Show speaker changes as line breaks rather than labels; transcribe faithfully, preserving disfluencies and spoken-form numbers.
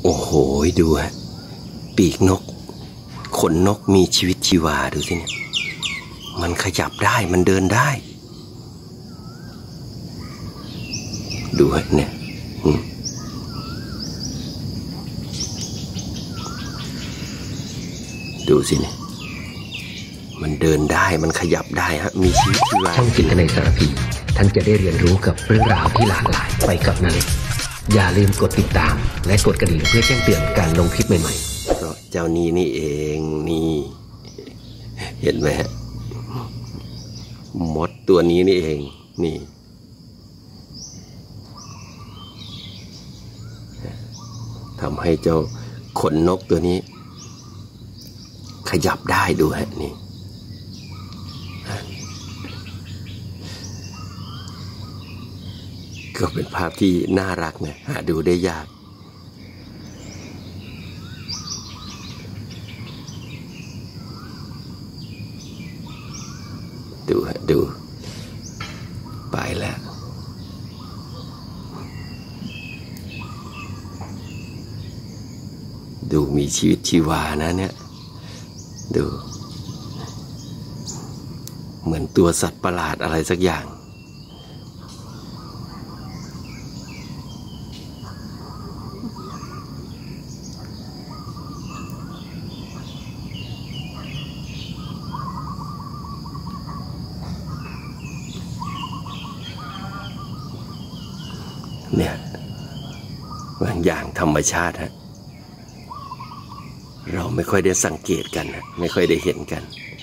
โอ้โหดูฮะปีกนกขนนกมีชีวิตชีวาดูสิเนี่ยมันขยับได้มันเดินได้ดูฮะเนี่ยดูสิเนี่ยมันเดินได้มันขยับได้ฮะมีชีวิตชีวา
ช่องจินตนาสารพีท่านจะได้เรียนรู้กับเรื่องราวที่หลากหลายไปกับนาเล็กอย่าลืมกดติดตามและกดกระดิ่งเพื่อแจ้งเตือนการลงคลิปใหม่ๆ
เพราะเจ้านี้นี่เองนี่เห็นไหมฮะมดตัวนี้นี่เองนี่ทำให้เจ้าขนนกตัวนี้ขยับได้ดูฮะนี่ก็เป็นภาพที่น่ารักนะหาดูได้ยากดูฮะดูไปแล้วดูมีชีวิตชีวานะเนี่ยดูเหมือนตัวสัตว์ประหลาดอะไรสักอย่างเนี่ยบางอย่างธรรมชาติฮะเราไม่ค่อยได้สังเกตกันนะไม่ค่อยได้เห็นกัน